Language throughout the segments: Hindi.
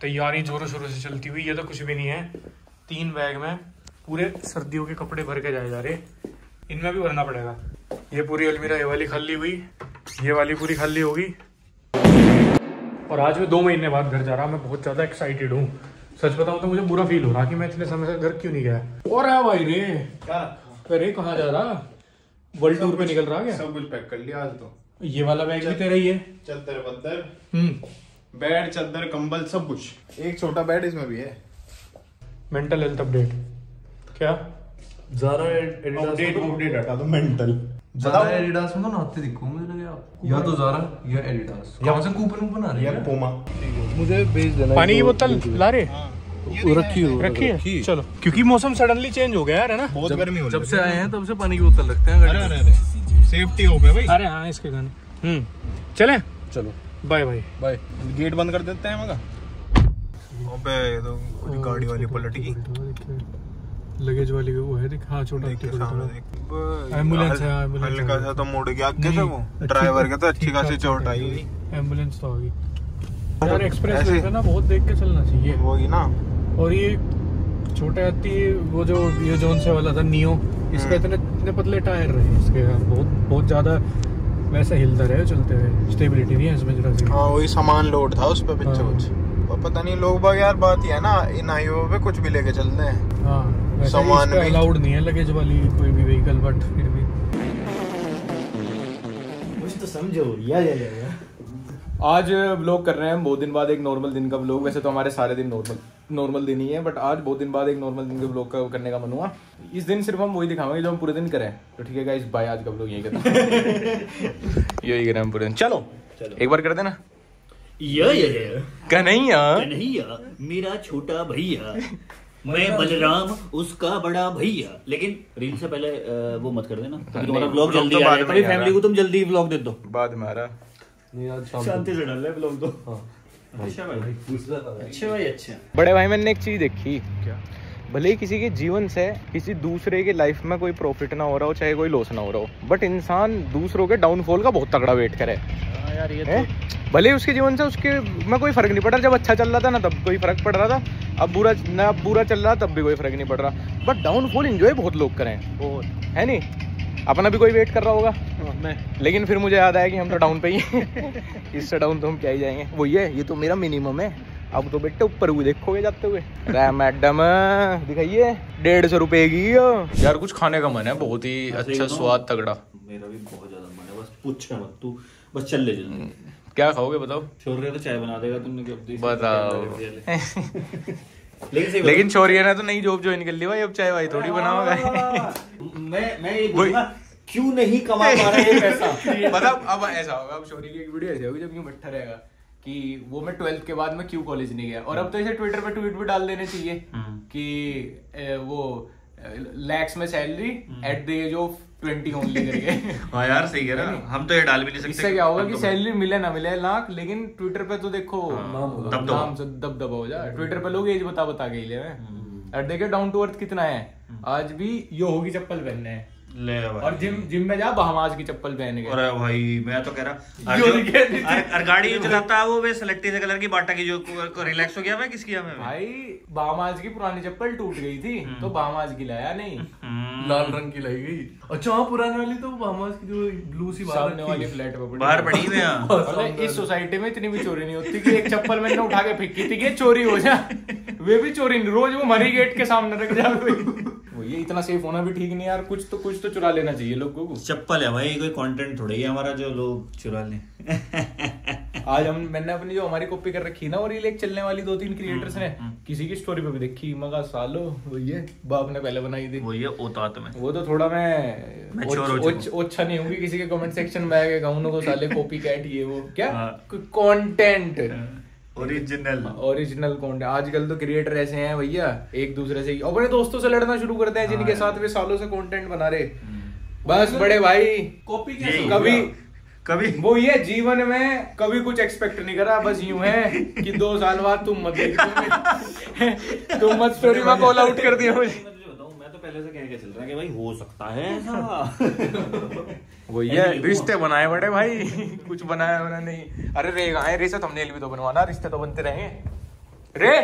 तैयारी जोरों शोरों से चलती हुई। ये तो कुछ भी नहीं है, 3 बैग में पूरे सर्दियों के कपड़े भर के जाए जा रहे, इनमें भी भरना पड़ेगा। ये पूरी अलमीरा ये वाली खाली हुई, ये वाली पूरी खाली होगी। और आज मैं 2 महीने बाद घर जा रहा, मैं बहुत ज़्यादा एक्साइटेड हूँ। सच बताऊँ तो मुझे बुरा फील हो रहा कि मैं इतने समय से घर क्यों नहीं गया। और है भाई रे, अरे कहाँ जा रहा? वर्ल्ड टूर पे निकल रहा क्या? सब कुछ पैक कर लिया आज तो। ये वाला बैग भी तेरा ही है? चद्दर बद्दर, बेड चद्दर कंबल सब कुछ। एक छोटा बेड इसमें भी है। मेंटल हेल्थ अपडेट क्या? ज़ारा एडिडास अपडेट हटा दो मेंटल। ज़ारा एडिडास में तो नहाते दिखो मुझे लगे आप, या तो ज़ारा या एडिडास। कहाँ से कूपन बना रहे हैं? पोमा। मुझे भेज देना पानी की बोतल ला रहे? रखी है चलो, क्योंकि मौसम सडनली चेंज हो गया यार, है ना? बहुत गर्मी हो रही है। जब से आए हैं तब से पानी की बोतल रखते हैं गाड़ी में। अरे सेफ्टी हो गया भाई। अरे हाँ, इसके गाने। चले, चलो बाय बाय बाय। गेट बंद कर देते हैं मगा। अबे ये तो कुछ गाड़ी वाली पलट गई। लगेज वाली वो है, देख। हाँ, छोटा सामने देख, एम्बुलेंस है। एम्बुलेंस हल्का सा तो मुड़ गया आगे से वो ड्राइवर के, तो अच्छी खासी चोट आई हुई। एम्बुलेंस तो आ गई यार। एक्सप्रेस वे पे ना बहुत देख के चलना चाहिए। वही ना। और ये छोटे हाथी, वो जो ये जोन से वाला था नियो, इसका इतने पतले टायर रहे इसके यार, बहुत ज्यादा वैसे हिलता रहे चलते हुए, स्टेबिलिटी नहीं है इसमें जरा सी। हाँ, वही सामान लोड था उस पे पीछे कुछ। और पता नहीं लोग बाग यार, बात ही है ना, इन हाईवे पे कुछ भी लेके चलते हैं। हाँ, सामान भी अलाउड नहीं है लगेज वाली कोई भी व्हीकल, बट फिर भी कुछ तो समझो। या आज व्लॉग कर रहे हैं बहुत दिन बाद, एक नॉर्मल दिन का व्लॉग। वैसे तो हमारे सारे दिन नॉर्मल दिन ही है, बट आज बहुत दिन बाद एक नॉर्मल दिन के व्लॉग का करने का मन हुआ। इस दिन सिर्फ हम वही दिखाएंगे जो हम पूरे दिन करें। तो ठीक है गाइस, बाय। आज का व्लॉग यही करते हैं। यही करें हम पूरे दिन। चलो एक बार कर देना। कन्हैया मेरा छोटा भैया, मैं बलराम उसका बड़ा भैया। लेकिन रील से पहले वो मत कर देना, तुम्हारा व्लॉग जल्दी आ जाए। फैमिली को तुम जल्दी व्लॉग दे दो। बाद में आ रहा शांति से डाल रहे व्लॉग तो। अच्छा भाई अच्छा। बड़े भाई, मैंने एक चीज देखी। क्या? भले ही किसी के जीवन से किसी दूसरे के लाइफ में कोई प्रॉफिट ना हो रहा हो, चाहे कोई लॉस ना हो रहा हो, बट इंसान दूसरों के डाउनफॉल का बहुत तगड़ा वेट करे यार। ये तो भले ही उसके जीवन से उसके में कोई फर्क नहीं पड़ रहा। जब अच्छा चल रहा था ना तब कोई फर्क पड़ रहा था, अब बुरा चल रहा तब भी कोई फर्क नहीं पड़ रहा। बट डाउनफॉल एंजॉय बहुत लोग करें, बहुत है नहीं? अपना भी कोई वेट कर रहा होगा, लेकिन फिर मुझे याद आया कि हम तो डाउन पे ही हैं। इससे डाउन तो हम क्या ही जाएंगे। वो ये तो मेरा मिनिमम है। अब तो बेटे ऊपर हुए देखोगे जाते हुए। अरे मैडम दिखाइए 150 रुपए की यार। कुछ खाने का मन है, बहुत ही अच्छा स्वाद तगड़ा। मेरा भी बहुत ज्यादा मन है, बस पूछ मत तू, बस चल ले जल्दी। क्या खाओगे बताओ? छोड़ तो चाय बना देगा तुमने, बताओ। लेकिन छोरिया ने तो नई जॉब ज्वाइन कर ली भाई, अब चाय वाई थोड़ी बनाओगे। मैं ये बोलूंगा, क्यों नहीं कमा पा रहा है पैसा? मतलब अब ऐसा होगा, अब छोरी की एक वीडियो ऐसी होगी जब यूं बैठा रहेगा कि वो मैं 12th के बाद में क्यों कॉलेज नहीं गया। और अब तो इसे ट्विटर पे ट्वीट भी डाल देने चाहिए कि वो लैक्स में salary at the age of 20 only करके। हाँ यार सही है ना, हम तो ये डाल भी नहीं सकते। इससे क्या होगा कि सैलरी मिले ना मिले लाख, लेकिन ट्विटर पे तो देखो नाम से दबदबा हो जाए। ट्विटर पे लोग एज बता के ही ले। और देखिए डाउन टू अर्थ कितना है। आज भी यो होगी चप्पल पहनने है ले भाई। और जिम में जा बहामास की चप्पल पहन के। अरे भाई मैं तो कह रहा और गाड़ी जो चलाता है वो वे सेलेक्टी से कलर की बाटा की जो रिलैक्स हो गया। मैं किसकी हमें भाई बहामास की पुरानी चप्पल टूट गई थी तो बहामास की लाया नहीं, लाल रंग की लाई गई। अच्छा हाँ, पुरानी वाली तो बहामास की जो ब्लू सी सामने वाली फ्लैट पे बाहर पड़ी हुई है। इस सोसाइटी में इतनी भी चोरी नहीं होती कि एक चप्पल मैंने उठा के फेंकी थी कि चोरी हो जाए। वे भी चोरी नहीं, रोज वो हमारी गेट के सामने रख जाए। ये इतना सेफ होना भी ठीक नहीं यार। कुछ तो चुरा लेना चाहिए लोगों को। चप्पल है भाई, कोई कंटेंट थोड़ा ही है हमारा जो लोग चुरा लें। आज मैंने अपनी जो हमारी कॉपी कर रखी ना, और ये एक चलने वाली 2-3 क्रिएटर्स ने किसी की स्टोरी पे भी देखी, मगा सालो वो ये बाप ने पहले बनाई थी। वो ये औतात में वो तो थोड़ा मैं ओछा नहीं होंगी किसी के कमेंट सेक्शन में आएगा गाउनों को साले कॉपी कैट ये वो क्या कंटेंट ओरिजिनल कंटेंट। आजकल तो क्रिएटर ऐसे हैं भैया, एक दूसरे से अपने दोस्तों से लड़ना शुरू करते हैं जिनके साथ वे सालों से कंटेंट बना रहे। बस बड़े भाई कॉपी कभी वो ये जीवन में कभी कुछ एक्सपेक्ट नहीं करा। बस यूं है कि 2 साल बाद तुम मत स्टोरी में कॉल आउट कर दिया मुझे। मैं तो पहले से कह के चल रहा है कि भाई हो सकता है ऐसा। वो ये रिश्ते बनाए बड़े भाई, कुछ बनाया होना नहीं। अरे रे गाए रिश्ते, थंबनेल भी तो बनवाना, रिश्ते तो बनते रहेंगे। रे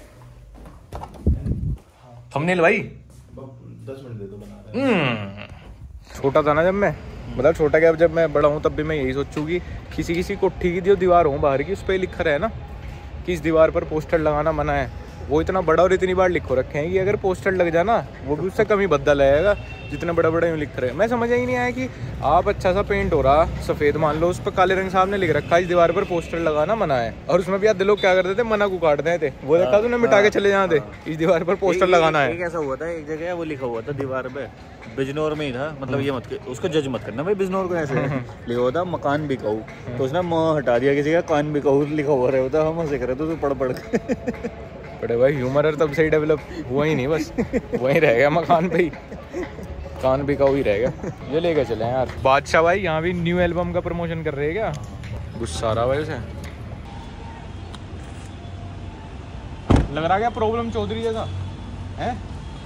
थंबनेल भाई 10 मिनट दे दो बना रहे छोटा था ना जब मैं, मतलब छोटा क्या, जब मैं बड़ा हूँ तब भी मैं यही सोचूँ कि किसी कोठी की जो दीवार हो बाहर की, उस पर लिखा रहे ना कि इस दीवार पर पोस्टर लगाना मना है। वो इतना बड़ा और इतनी बार लिखो रखे हैं कि अगर पोस्टर लग जाए ना, वो भी उससे कम ही बदला लगेगा जितने बड़े बड़े यूँ लिख रहे हैं। मैं समझ ही नहीं आया कि आप अच्छा सा पेंट हो रहा सफ़ेद, मान लो उस पर काले रंग साहब ने लिख रखा इस दीवार पर पोस्टर लगाना मना है, और उसमें भी आधे लोग क्या करते थे, मना को काट देते थे। वो देखा तूने, मिटा के चले जाते, इस दीवार पर पोस्टर लगाना है। ऐसा हुआ था एक जगह, वो लिखा हुआ था दीवार पे, बिजनौर में ही था, मतलब ये मत उसको जज मत करना भाई, बिजनौर को ऐसे लिखा हुआ था मकान बिकाऊ, तो उसने म हटा दिया किसी का, कान बिकाऊ लिखा हुआ रहा होता, हम हंसे करे तो पढ़ के। बड़े भाई ह्यूमर तब से ही डेवलप हुआ ही नहीं, बस वहीं रह गया मकान पे ही, कान बिकाऊ ही रह गया। ये लेके चले यार। बादशाह भाई यहाँ भी न्यू एल्बम का प्रमोशन कर रहे हैं क्या? गुस्सा आ रहा भाई उसे, लग रहा क्या प्रॉब्लम चौधरी जैसा है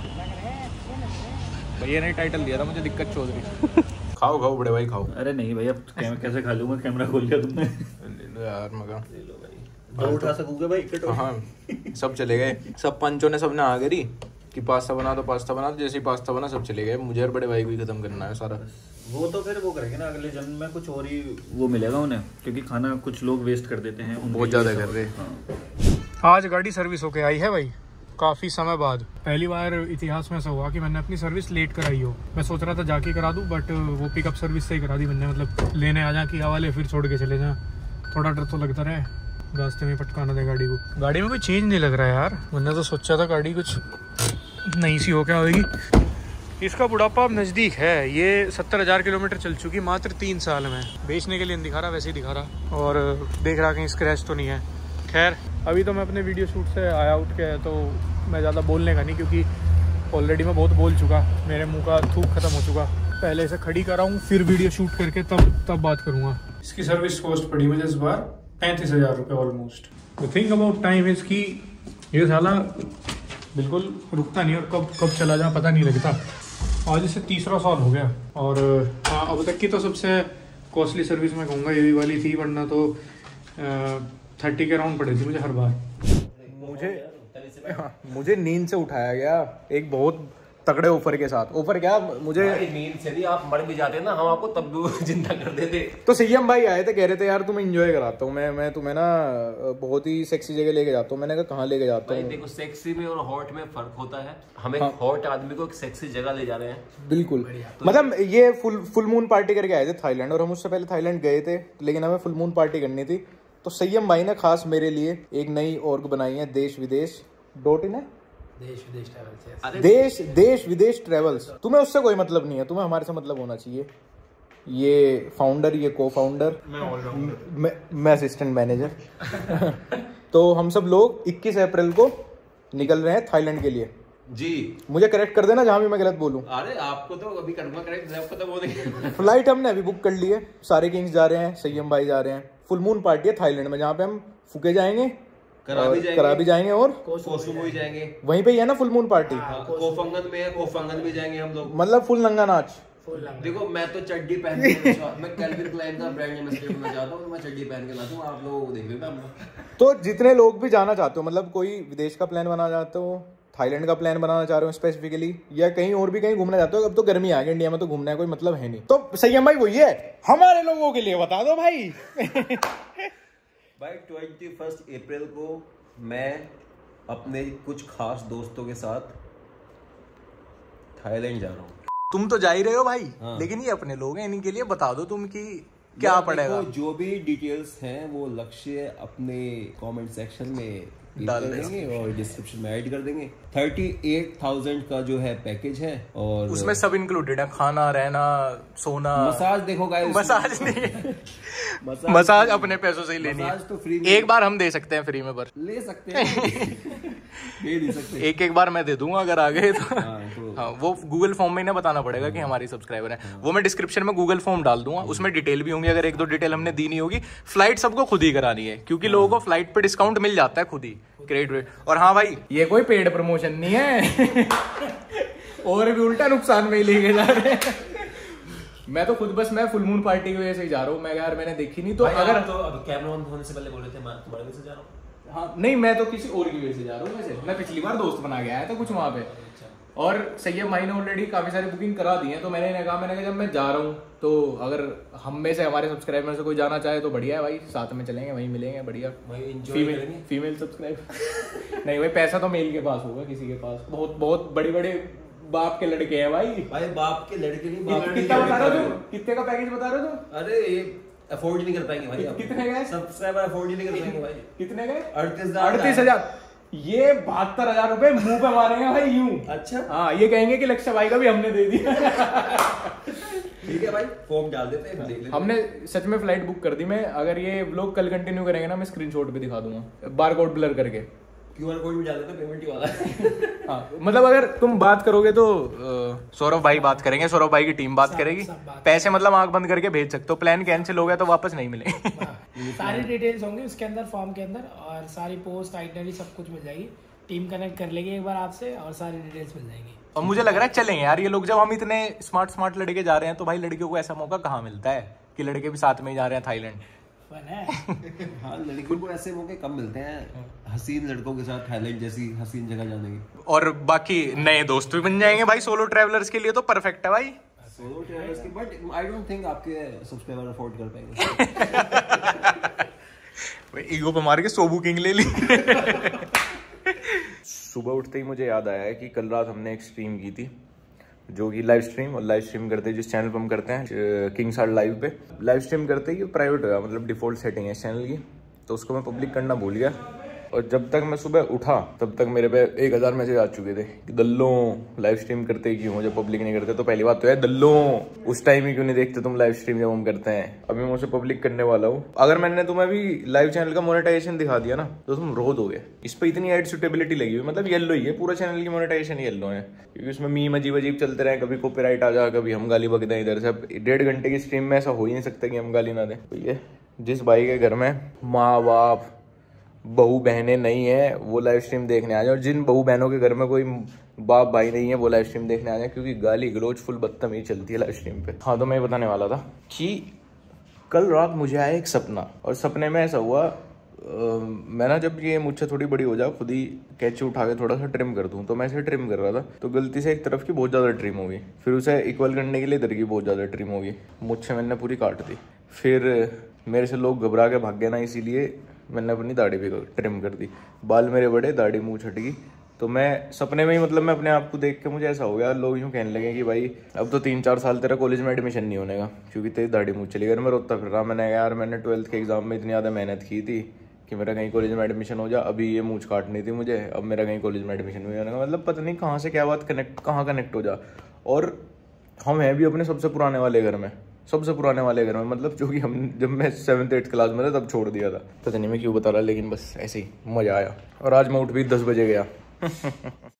भैया ने टाइटल दिया था मुझे, दिक्कत चौधरी। खाओ खाओ बड़े भाई खाओ। अरे नहीं भैया, कैसे खा लूंगा, कैमरा खोल लिया तुमने। ले लो यार मगा, ले लो भाई, दो उठा सकूंगा भाई, कटो। हाँ सब चले गए, सब पंचों ने सबने आ गई कि पास्ता बना दो पास्ता बना दो, जैसे ही पास्ता बना सब चले गए, मुझे और बड़े भाई को ही खत्म करना है सारा। वो तो फिर वो करेंगे ना अगले जन्म में, कुछ और ही वो मिलेगा उन्हें, क्योंकि खाना कुछ लोग वेस्ट कर देते हैं, बहुत ज्यादा कर रहे। आज गाड़ी सर्विस होके आई है भाई, काफ़ी समय बाद। पहली बार इतिहास में ऐसा हुआ कि मैंने अपनी सर्विस लेट कराई हो। मैं सोच रहा था जाके करा दूं, बट वो पिकअप सर्विस से ही करा दी मैंने, मतलब लेने आ जा किया वाले, फिर छोड़ के चले जाएं। थोड़ा डर तो लगता रहे रास्ते में पटकाना दे गाड़ी को। गाड़ी में कोई चेंज नहीं लग रहा है यार, मैंने तो सोचा था गाड़ी कुछ नई सी हो क्या होगी। इसका बुढ़ापा अब नज़दीक है, ये 70,000 किलोमीटर चल चुकी मात्र 3 साल में। बेचने के लिए दिखा रहा, वैसे ही दिखा रहा, और देख रहा कहीं स्क्रैच तो नहीं है। खैर अभी तो मैं अपने वीडियो शूट से आया उठ के, तो मैं ज़्यादा बोलने का नहीं, क्योंकि ऑलरेडी मैं बहुत बोल चुका, मेरे मुंह का थूक खत्म हो चुका। पहले इसे खड़ी कराऊँ, फिर वीडियो शूट करके तब बात करूँगा। इसकी सर्विस कॉस्ट पड़ी मुझे इस बार 35,000 रुपये almost. The thing about time is कि ये साला बिल्कुल रुकता नहीं, और कब चला जाए पता नहीं लगता। आज इसे 3रा साल हो गया, और हाँ अब तक की तो सबसे कॉस्टली सर्विस मैं कहूँगा यही वाली थी, वरना तो 30 के राउंड पड़े थे मुझे हर बार। मुझे नींद से उठाया गया एक बहुत तगड़े ऑफर के साथ। ऑफर क्या, मुझे नींद से नहीं, आप मर भी जाते ना, हम आपको तब भी जिंदा कर देते। तो सीएम भाई आए थे, कह रहे थे यार तुम्हें एंजॉय कराता हूँ मैं तुम्हें ना बहुत ही सेक्सी जगह लेके जाता हूँ। मैंने कहा कहाँ लेके जाता हूँ? देखो सेक्सी में और हॉट में फर्क होता है, हम एक हॉट आदमी को एक सेक्सी जगह ले जा रहे हैं। बिल्कुल, मतलब ये फुल मून पार्टी करके आए थे थाईलैंड, और हम उससे पहले थाईलैंड गए थे, लेकिन हमें फुल मून पार्टी करनी थी। तो संयम भाई ने खास मेरे लिए एक नई ऑर्ग बनाई है, देश विदेश .in है, देश विदेश ट्रेवल्स। तुम्हें उससे कोई मतलब नहीं है, तुम्हें हमारे से मतलब होना चाहिए। ये फाउंडर, ये को फाउंडर, मैं असिस्टेंट मैनेजर। तो हम सब लोग 21 अप्रैल को निकल रहे हैं थाईलैंड के लिए जी। मुझे करेक्ट कर देना जहां भी मैं गलत बोलूं। अरे आपको तो अभी करूंगा करेक्ट, आपको तो वो नहीं। फ्लाइट हमने अभी बुक कर ली है, सारे किंग्स जा रहे हैं, संयम भाई जा रहे हैं। फुल मून पार्टी है थाईलैंड में, जहाँ पे हम फुके जाएंगे, करा भी जाएंगे और कोसुमो भी जाएंगे, वहीं पे ही है ना फुल मून पार्टी। कोफंगन में है, कोफंगन भी जाएंगे हम लोग, मतलब फुल नंगा नाच। देखो मैं तो चड्डी पहन के मैं कैल्विन क्लाइन का ब्रांड एम्बेसडर में जाता हूँ, मैं चड्डी पहन के नाचूंगा, आप लोगों को देख लेना। तो जितने लोग भी जाना चाहते हो, मतलब कोई विदेश का प्लान बनाना चाहते हो, थाईलैंड का प्लान बनाना चाह रहे हो स्पेसिफिकली, या कहीं और भी कहीं घूमना चाहते हो, अब तो गर्मी आ गई, इंडिया में तो घूमने का कोई मतलब है नहीं, तो संयम भाई वही है हमारे लोगों के लिए बता दो भाई। भाई 21 अप्रैल को मैं अपने कुछ खास दोस्तों के साथ थाईलैंड जा रहा हूँ। तुम तो जा ही रहे हो भाई, हाँ। लेकिन ये अपने लोग हैं, इन्हीं के लिए बता दो तुम कि क्या पड़ेगा। जो भी डिटेल्स हैं वो लक्ष्य अपने कमेंट सेक्शन में डाल देंगे और डिस्क्रिप्शन में ऐड कर देंगे। 38,000 का जो है पैकेज है, और उसमें सब इंक्लूडेड है, खाना, रहना, सोना, मसाज। देखो गाइस, मसाज नहीं, मसाज अपने पैसों से ही लेनी है, तो फ्री में एक बार हम दे सकते हैं फ्री में, पर ले सकते हैं। दे नहीं सकते, एक बार मैं दे दूंगा अगर आ गए तो। तो हाँ, वो गूगल फॉर्म में इन्हें बताना पड़ेगा कि हमारी सब्सक्राइबर है, वो मैं डिस्क्रिप्शन में गूगल फॉर्म डाल दूंगा, उसमें डिटेल भी होंगी, अगर 1-2 डिटेल हमने दी नहीं होगी। फ्लाइट सबको खुद ही करानी है, क्योंकि लोगों को फ्लाइट पे डिस्काउंट मिल जाता है खुद ही, क्रेडिट। और हाँ भाई, ये कोई पेड प्रमोशन नहीं है। और भी उल्टा नुकसान में ही लेके जा रहे हैं। मैं तो खुद बस मैं फुल मून पार्टी की वजह से ही जा रहा हूँ। मैं यार मैंने देखी नहीं, तो अगर तो अब कैमरा ऑन होने से पहले बोल रहे थे मैं तुम्हारे वजह से जा रहा हूँ। हाँ नहीं, मैं तो किसी और की वजह से जा रहा हूँ। वैसे मैं पिछली बार दोस्त बना के आया था कुछ वहाँ पे, और सैयद भाई ने ऑलरेडी काफी सारी बुकिंग करा दी है, तो मैंने कहा जब मैं जा रहा हूँ तो अगर हम में से हमारे सब्सक्राइबर से कोई जाना चाहे तो बढ़िया है भाई, साथ में चलेंगे, वहीं मिलेंगे, बढ़िया। फीमेल सब्सक्राइबर नहीं भाई, पैसा तो मेल के पास होगा, किसी के पास बहुत बड़े बड़े बाप के लड़के हैं भाई बाप के लड़के नहीं, बाप कितना बता रहे हो, कितने का पैकेज बता रहे हो? अरे ये अफोर्ड नहीं कर पाएंगे भाई। कितने गए सब्सक्राइबर? अफोर्ड नहीं कर पाएंगे भाई। कितने गए? 38,000। ये 72,000 रुपए मुंह पे मारेंगे भाई यूं। अच्छा हाँ, ये कहेंगे कि लक्ष्य भाई का भी हमने दे दिया। ठीक है भाई, फॉर्म डाल देते हैं, देख लेते। हमने सच में फ्लाइट बुक कर दी। मैं अगर ये व्लॉग कल कंटिन्यू करेंगे ना, मैं स्क्रीनशॉट पे दिखा दूंगा, बारकोड ब्लर करके। QR कोड भी डाल देते, पेमेंट ही वाला। हाँ, मतलब अगर तुम बात करोगे तो सौरभ भाई बात करेंगे, सौरभ भाई की टीम बात करेगी। पैसे मतलब आंख बंद करके भेज सकते हो, प्लान कैंसिल हो गया तो वापस नहीं मिलेंगे। सारी डिटेल्स होंगी उसके अंदर, फॉर्म के अंदर, और सारी पोस्ट आइटनरी सब कुछ मिल जाएगी। टीम कनेक्ट कर लेगी एक बार आपसे और सारी डिटेल्स मिल जाएंगी। और मुझे लग रहा है चलेंगे यार ये लोग, जब हम इतने स्मार्ट लड़के जा रहे हैं तो भाई लड़कियों को ऐसा मौका कहाँ मिलता है कि लड़के भी साथ में ही जा रहे हैं थाईलैंड। हाँ, लड़कियों को ऐसे मौके कम मिलते हैं हसीन लड़कों के साथ थाईलैंड जैसी हसीन जगह जाने की। और बाकी नए दोस्त भी बन जाएंगे भाई, सोलो ट्रैवलर्स के लिए तो परफेक्ट है भाई। सोलो ट्रैवलर्स की, बट आई डोंट थिंक आपके सब्सक्राइबर अफोर्ड कर पाएंगे। ईगो पे मार के 100 बुकिंग ले ली। सुबह उठते ही मुझे याद आया है कि कल रात हमने एक स्ट्रीम की थी, जो कि लाइव स्ट्रीम करते हैं जिस चैनल पर हम करते हैं, किंग्स हार्ट लाइव पे लाइव स्ट्रीम करते ही प्राइवेट हो गया, मतलब डिफॉल्ट सेटिंग है इस चैनल की, तो उसको मैं पब्लिक करना भूल गया। और जब तक मैं सुबह उठा तब तक मेरे पे 1000 मैसेज आ चुके थे कि दल्लों लाइव स्ट्रीम करते क्यों हो जब पब्लिक नहीं करते। तो पहली बात तो है दल्लों, उस टाइम ही क्यों नहीं देखते तुम लाइव स्ट्रीम जब हम करते हैं। अभी मैं उसे पब्लिक करने वाला हूँ। अगर मैंने तुम्हें भी लाइव चैनल का मोनेटाइजेशन दिखा दिया ना तो तुम रो दोगे। इस पर इतनी एड सुटेबिलिटी लगी हुई, मतलब येलो ही है पूरा चैनल की मोनेटाइजेशन येलो है, क्योंकि उसमें मीम अजीब चलते रहे, कभी कॉपीराइट आ जा, कभी हम गाली बक दें इधर से। 1.5 घंटे की स्ट्रीम में ऐसा हो ही नहीं सकता कि हम गाली ना दें। तो ये जिस भाई के घर में माँ बाप बहू बहनें नहीं है वो लाइव स्ट्रीम देखने आ जाए, और जिन बहू बहनों के घर में कोई बाप भाई नहीं है वो लाइव स्ट्रीम देखने आ जाए, क्योंकि गाली गलोच फुल बदतमीजी चलती है लाइव स्ट्रीम पे। हाँ, तो मैं बताने वाला था कि कल रात मुझे आया एक सपना, और सपने में ऐसा हुआ मैं ना जब ये मुझसे थोड़ी बड़ी हो जाए खुद ही कैंची उठा के थोड़ा सा ट्रिम कर दूं, तो मैं इसे ट्रिम कर रहा था तो गलती से एक तरफ की बहुत ज़्यादा ट्रिम हो गई, फिर उसे इक्वल करने के लिए इधर की बहुत ज़्यादा ट्रिम हो गई, मुझसे मैंने पूरी काट दी। फिर मेरे से लोग घबरा के भाग गए ना, इसीलिए मैंने अपनी दाढ़ी भी ट्रिम कर दी। बाल मेरे बड़े, दाढ़ी मुँह छट गई। तो मैं सपने में ही, मतलब मैं अपने आप को देख के मुझे ऐसा हो गया, लोग यूँ कहने लगे कि भाई अब तो 3-4 साल तेरा कॉलेज में एडमिशन नहीं होने का क्योंकि तेरी दाढ़ी मुँह चली गई। मैं रोता फिर रहा, मैंने यार मैंने 12th के एग्जाम में इतनी ज़्यादा मेहनत की थी कि मेरा कहीं कॉलेज में एडमिशन हो जा, अभी ये मूंछ काटनी थी मुझे, अब मेरा कहीं कॉलेज में एडमिशन नहीं होने का। मतलब पता नहीं कहाँ से क्या बात कहाँ कनेक्ट हो जा। और हम हैं भी अपने सबसे पुराने वाले घर में, मतलब जो कि हम जब मैं 7th-8th क्लास में था तब छोड़ दिया था। पता नहीं मैं क्यों बता रहा, लेकिन बस ऐसे ही मज़ा आया। और आज मैं उठ भी 10 बजे गया।